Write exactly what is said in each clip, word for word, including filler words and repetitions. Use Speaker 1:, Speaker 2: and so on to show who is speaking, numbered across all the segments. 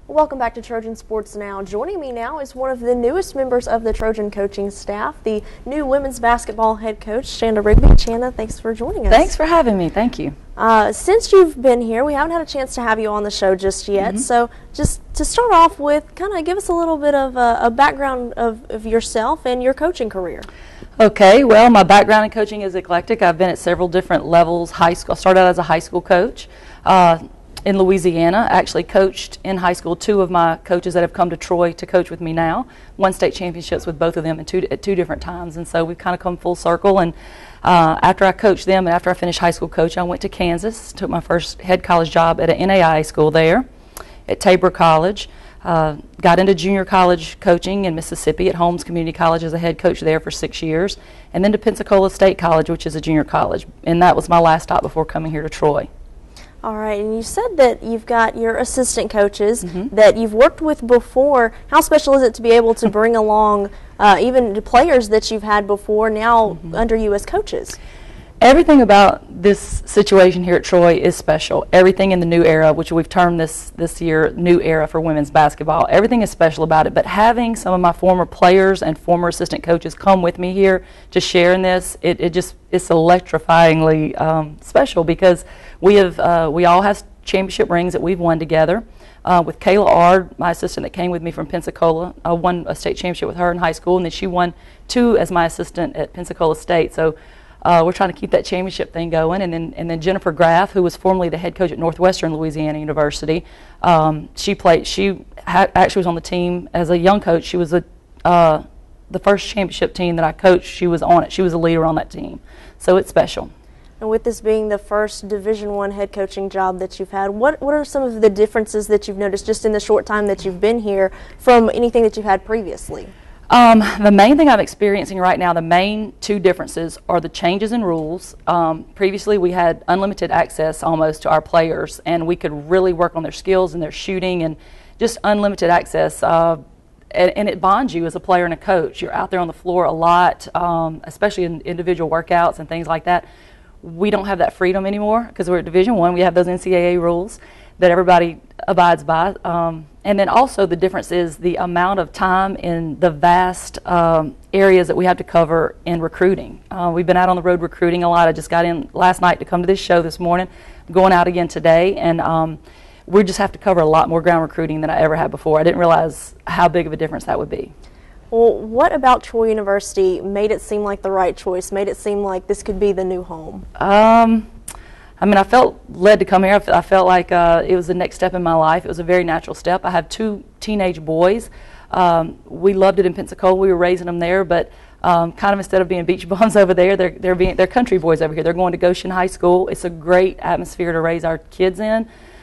Speaker 1: Welcome back to Trojan Sports Now. Joining me now is one of the newest members of the Trojan coaching staff, the new women's basketball head coach, Chanda Rigby. Chanda, thanks for joining us.
Speaker 2: Thanks for having me. Thank you.
Speaker 1: Uh, since you've been here, we haven't had a chance to have you on the show just yet. Mm-hmm. So just to start off with, kind of give us a little bit of a, a background of, of yourself and your coaching career.
Speaker 2: Okay, well, my background in coaching is eclectic. I've been at several different levels. High school, I started out as a high school coach. Uh, in Louisiana. Actually coached in high school two of my coaches that have come to Troy to coach with me now. Won state championships with both of them in two, at two different times, and so we've kind of come full circle. And uh, after I coached them and after I finished high school coaching, I went to Kansas, took my first head college job at an N A I A school there at Tabor College. Uh, got into junior college coaching in Mississippi at Holmes Community College as a head coach there for six years, and then to Pensacola State College, which is a junior college, and that was my last stop before coming here to Troy.
Speaker 1: All right, and you said that you've got your assistant coaches
Speaker 2: mm-hmm.
Speaker 1: that you've worked with before. How special is it to be able to bring along uh, even the players that you've had before now mm-hmm. under you as coaches?
Speaker 2: Everything about this situation here at Troy is special. Everything in the new era, which we've termed this this year new era for women's basketball, everything is special about it. But having some of my former players and former assistant coaches come with me here to share in this, it, it just it's electrifyingly um, special because we have uh, we all have championship rings that we've won together. Uh, with Kayla Ard, my assistant that came with me from Pensacola, I won a state championship with her in high school, and then she won two as my assistant at Pensacola State. So. Uh, we're trying to keep that championship thing going, and then and then Jennifer Graff, who was formerly the head coach at Northwestern Louisiana University, um, she played. She ha actually was on the team as a young coach. She was a uh, the first championship team that I coached. She was on it. She was a leader on that team, so it's special.
Speaker 1: And with this being the first Division One head coaching job that you've had, what what are some of the differences that you've noticed just in the short time that you've been here from anything that you've had previously?
Speaker 2: Um, the main thing I'm experiencing right now, the main two differences are the changes in rules. Um, previously we had unlimited access almost to our players, and we could really work on their skills and their shooting and just unlimited access. Uh, and, and it bonds you as a player and a coach. You're out there on the floor a lot, um, especially in individual workouts and things like that. We don't have that freedom anymore because we're at Division One. We have those N C double A rules that everybody abides by. Um, and then also the difference is the amount of time in the vast um, areas that we have to cover in recruiting. Uh, we've been out on the road recruiting a lot. I just got in last night to come to this show this morning. I'm going out again today, and um, we just have to cover a lot more ground recruiting than I ever had before. I didn't realize how big of a difference that would be.
Speaker 1: Well, what about Troy University made it seem like the right choice, made it seem like this could be the new home?
Speaker 2: Um, I mean, I felt led to come here. I felt like uh, it was the next step in my life. It was a very natural step. I have two teenage boys. Um, we loved it in Pensacola. We were raising them there, but um, kind of instead of being beach bums over there, they're they're being they're country boys over here. They're going to Goshen High School. It's a great atmosphere to raise our kids in,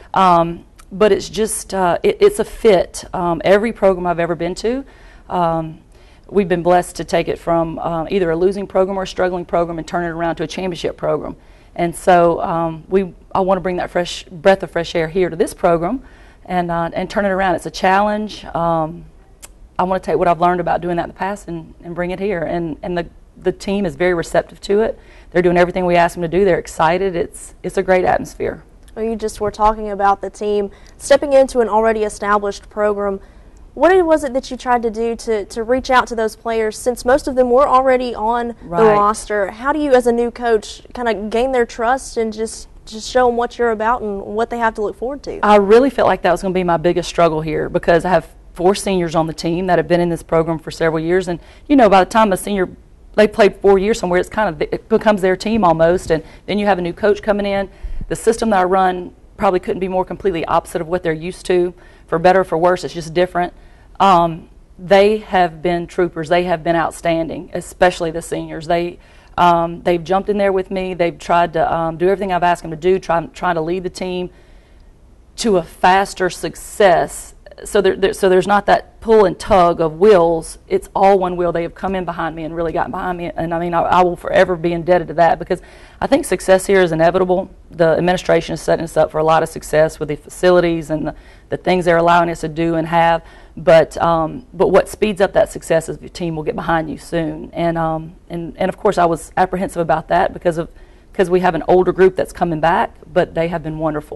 Speaker 2: um, but it's just uh, it, it's a fit. Um, every program I've ever been to. Um, we've been blessed to take it from uh, either a losing program or a struggling program and turn it around to a championship program. And so um, we, I want to bring that fresh breath of fresh air here to this program and, uh, and turn it around. It's a challenge. Um, I want to take what I've learned about doing that in the past and, and bring it here. And, and the, the team is very receptive to it. They're doing everything we ask them to do. They're excited. It's, it's a great atmosphere.
Speaker 1: Well, you just were talking about the team stepping into an already established program. What was it that you tried to do to, to reach out to those players since most of them were already on
Speaker 2: right.
Speaker 1: the roster? How do you, as a new coach, kind of gain their trust and just, just show them what you're about and what they have to look forward to?
Speaker 2: I really felt like that was going to be my biggest struggle here because I have four seniors on the team that have been in this program for several years. And, you know, by the time a senior, they played four years somewhere, it's kind of, it becomes their team almost. And then you have a new coach coming in. The system that I run probably couldn't be more completely opposite of what they're used to. For better or for worse, it's just different. Um, they have been troopers. They have been outstanding, especially the seniors. They, um, they've jumped in there with me. They've tried to um, do everything I've asked them to do, try, trying to lead the team to a faster success. So, there, there, so there's not that pull and tug of wheels. It's all one wheel. They have come in behind me and really gotten behind me. And I mean, I, I will forever be indebted to that because I think success here is inevitable. The administration is setting us up for a lot of success with the facilities and the, the things they're allowing us to do and have. But um, but what speeds up that success is your team will get behind you soon. And um, and and of course I was apprehensive about that because of because we have an older group that's coming back, but they have been wonderful.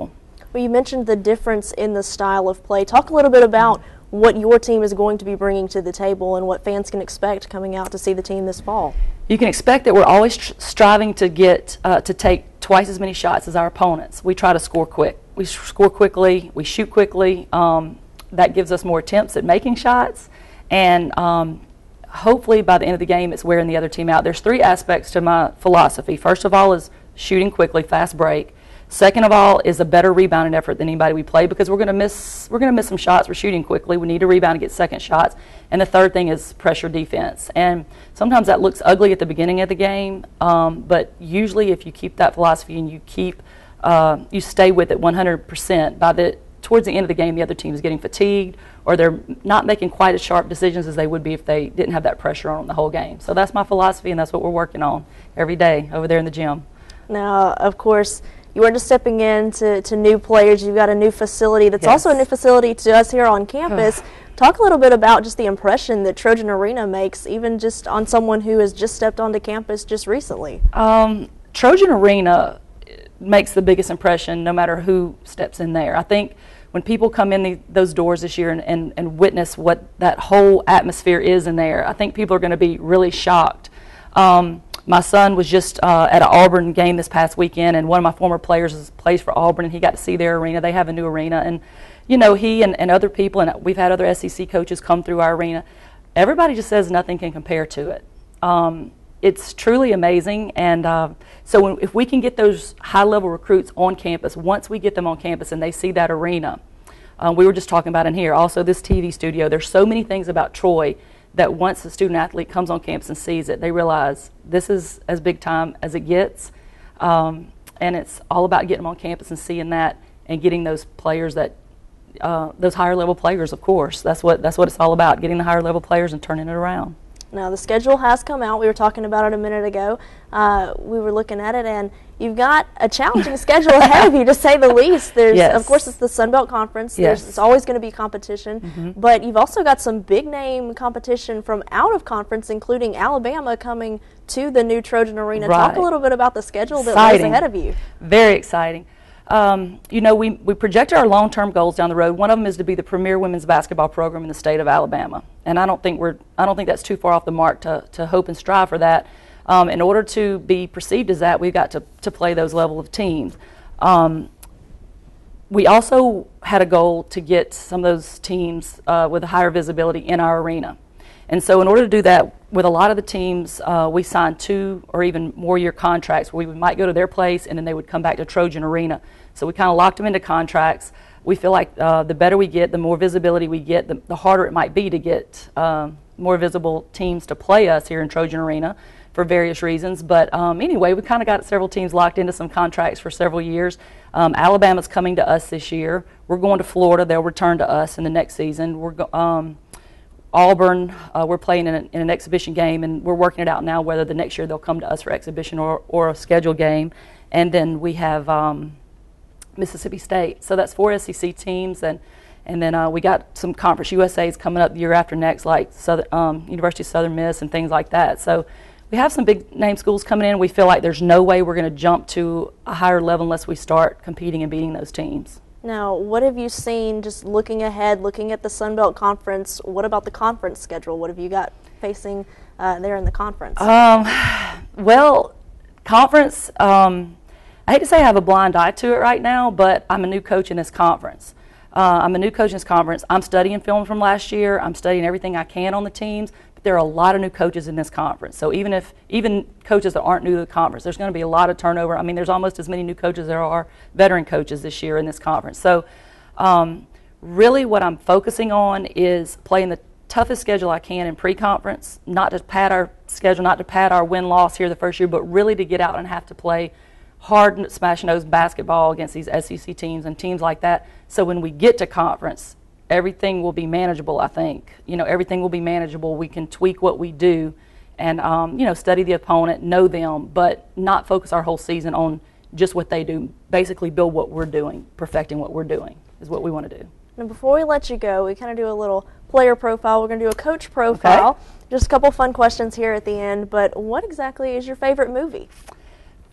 Speaker 1: Well, you mentioned the difference in the style of play. Talk a little bit about what your team is going to be bringing to the table and what fans can expect coming out to see the team this fall.
Speaker 2: You can expect that we're always tr striving to get uh, to take twice as many shots as our opponents. We try to score quick. We score quickly. We shoot quickly. Um, that gives us more attempts at making shots, and um, hopefully by the end of the game it's wearing the other team out. There's three aspects to my philosophy. First of all is shooting quickly, fast break. Second of all is a better rebounding effort than anybody we play, because we're going to miss we're going to miss some shots. We're shooting quickly. We need to rebound and get second shots. And the third thing is pressure defense. And sometimes that looks ugly at the beginning of the game, um, but usually if you keep that philosophy and you keep uh, you stay with it one hundred percent, by the towards the end of the game the other team is getting fatigued, or they're not making quite as sharp decisions as they would be if they didn't have that pressure on them the whole game. So that's my philosophy, and that's what we're working on every day over there in the gym.
Speaker 1: Now, of course, you are just stepping in to, to new players. You've got a new facility that's
Speaker 2: Yes.
Speaker 1: also a new facility to us here on campus. Talk a little bit about just the impression that Trojan Arena makes, even just on someone who has just stepped onto campus just recently.
Speaker 2: Um, Trojan Arena makes the biggest impression no matter who steps in there. I think when people come in the, those doors this year and, and, and witness what that whole atmosphere is in there, I think people are going to be really shocked. Um, My son was just uh, at an Auburn game this past weekend, and one of my former players is, plays for Auburn, and he got to see their arena. They have a new arena, and you know, he and, and other people, and we've had other S E C coaches come through our arena. Everybody just says nothing can compare to it. Um, it's truly amazing, and uh, so when, if we can get those high-level recruits on campus, once we get them on campus and they see that arena, um, we were just talking about in here, also this T V studio, there's so many things about Troy that once a student athlete comes on campus and sees it, they realize this is as big time as it gets, um, and it's all about getting them on campus and seeing that and getting those players that uh, those higher level players. Of course, that's what that's what it's all about: getting the higher level players and turning it around.
Speaker 1: Now, the schedule has come out. We were talking about it a minute ago. Uh, we were looking at it, and you've got a challenging schedule ahead of you, to say the least. There's,
Speaker 2: yes.
Speaker 1: Of course, it's the Sun Belt Conference.
Speaker 2: Yes.
Speaker 1: There's, it's always going to be competition.
Speaker 2: Mm-hmm.
Speaker 1: But you've also got some big-name competition from out of conference, including Alabama coming to the new Trojan Arena.
Speaker 2: Right.
Speaker 1: Talk a little bit about the schedule that
Speaker 2: Exciting.
Speaker 1: lays ahead of you.
Speaker 2: Very exciting. Um, you know, we, we projected our long-term goals down the road. One of them is to be the premier women's basketball program in the state of Alabama, and I don't think we're I don't think that's too far off the mark to, to hope and strive for that. Um, in order to be perceived as that, we've got to, to play those level of teams. Um, we also had a goal to get some of those teams uh, with a higher visibility in our arena. And so in order to do that, with a lot of the teams, uh, we signed two or even more year contracts where we might go to their place and then they would come back to Trojan Arena. So we kind of locked them into contracts. We feel like uh, the better we get, the more visibility we get, the, the harder it might be to get um, more visible teams to play us here in Trojan Arena for various reasons. But um, anyway, we kind of got several teams locked into some contracts for several years. Um, Alabama's coming to us this year. We're going to Florida. They'll return to us in the next season. We're go um, Auburn, uh, we're playing in an, in an exhibition game, and we're working it out now whether the next year they'll come to us for exhibition or, or a scheduled game. And then we have um, Mississippi State. So that's four S E C teams, and and then uh, we got some Conference U S As coming up the year after next, like Southern, um, University of Southern Miss and things like that. So we have some big name schools coming in. We feel like there's no way we're going to jump to a higher level unless we start competing and beating those teams.
Speaker 1: Now, what have you seen just looking ahead, looking at the Sun Belt Conference? What about the conference schedule? What have you got facing uh, there in the conference?
Speaker 2: Um, well, conference, um, I hate to say I have a blind eye to it right now, but I'm a new coach in this conference. Uh, I'm a new coach in this conference. I'm studying film from last year. I'm studying everything I can on the teams. But there are a lot of new coaches in this conference. So even if even coaches that aren't new to the conference, there's going to be a lot of turnover. I mean, there's almost as many new coaches as there are veteran coaches this year in this conference. So um, really what I'm focusing on is playing the toughest schedule I can in pre-conference, not to pad our schedule, not to pad our win-loss here the first year, but really to get out and have to play hard smash-nose basketball against these S E C teams and teams like that. So when we get to conference, everything will be manageable, I think. You know, everything will be manageable. We can tweak what we do and, um, you know, study the opponent, know them, but not focus our whole season on just what they do. Basically build what we're doing, perfecting what we're doing is what we want to do.
Speaker 1: And before we let you go, we kind of do a little player profile. We're going to do a coach profile. Okay. Just a couple fun questions here at the end, but what exactly is your favorite movie?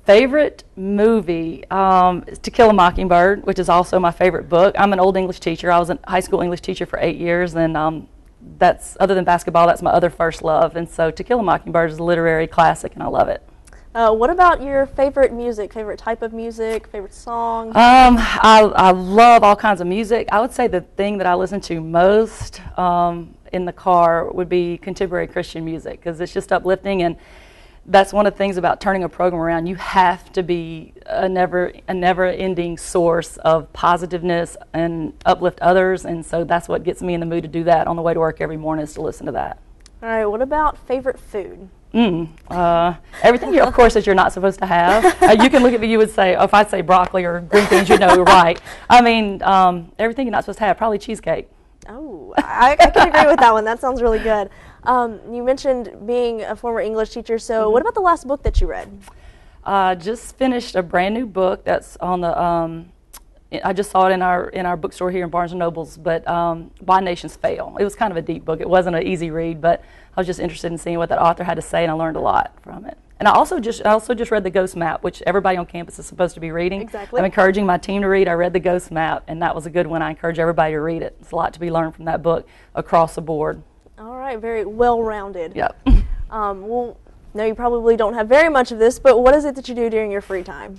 Speaker 2: Favorite movie um, is To Kill a Mockingbird, which is also my favorite book. I'm an old English teacher. I was a high school English teacher for eight years, and um, that's, other than basketball, that's my other first love. And so To Kill a Mockingbird is a literary classic, and I love it.
Speaker 1: Uh, what about your favorite music, favorite type of music, favorite song?
Speaker 2: Um, I, I love all kinds of music. I would say the thing that I listen to most um, in the car would be contemporary Christian music, because it's just uplifting, and that's one of the things about turning a program around. You have to be a never a never-ending source of positiveness and uplift others, and so that's what gets me in the mood to do that on the way to work every morning, is to listen to that.
Speaker 1: All right, what about favorite food?
Speaker 2: Mm, uh, everything, you, of course, that you're not supposed to have. Uh, you can look at me, you would say, oh, if I'd say broccoli or green beans, you know you're right. I mean, um, everything you're not supposed to have, probably cheesecake.
Speaker 1: Oh, I, I can agree with that one. That sounds really good. Um, you mentioned being a former English teacher, so mm-hmm. what about the last book that you read?
Speaker 2: I uh, just finished a brand new book that's on the, um, I just saw it in our in our bookstore here in Barnes and Nobles, but um, Why Nations Fail. It was kind of a deep book. It wasn't an easy read, but I was just interested in seeing what that author had to say, and I learned a lot from it. And I also just I also just read The Ghost Map, which everybody on campus is supposed to be reading.
Speaker 1: Exactly.
Speaker 2: I'm encouraging my team to read. I read The Ghost Map, and that was a good one. I encourage everybody to read it. There's a lot to be learned from that book across the board.
Speaker 1: All right, very well-rounded.
Speaker 2: Yep.
Speaker 1: Um, well, no, you probably don't have very much of this, but what is it that you do during your free time?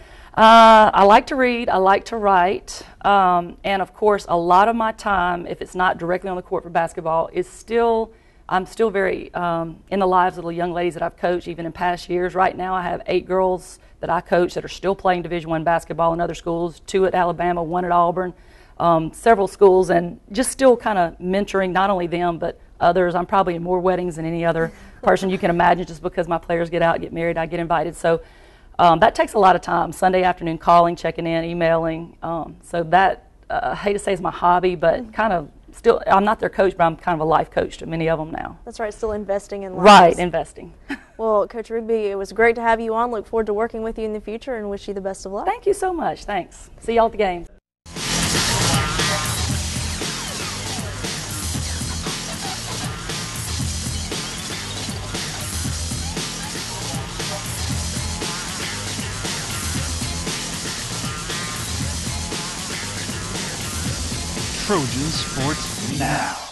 Speaker 2: Uh, I like to read, I like to write, um, and of course a lot of my time, if it's not directly on the court for basketball, is still, I'm still very um, in the lives of the young ladies that I've coached even in past years. Right now I have eight girls that I coach that are still playing Division One basketball in other schools, two at Alabama, one at Auburn, um, several schools, and just still kind of mentoring not only them but others. I'm probably in more weddings than any other person you can imagine, just because my players get out, get married, I get invited. So um, that takes a lot of time. Sunday afternoon calling, checking in, emailing. Um, so that, uh, I hate to say is my hobby, but kind of still, I'm not their coach, but I'm kind of a life coach to many of them now.
Speaker 1: That's right, still investing in lives.
Speaker 2: Right, investing.
Speaker 1: Well, Coach Rigby, it was great to have you on. Look forward to working with you in the future and wish you the best of luck.
Speaker 2: Thank you so much. Thanks. See y'all at the games.
Speaker 3: Trojan Sports Now.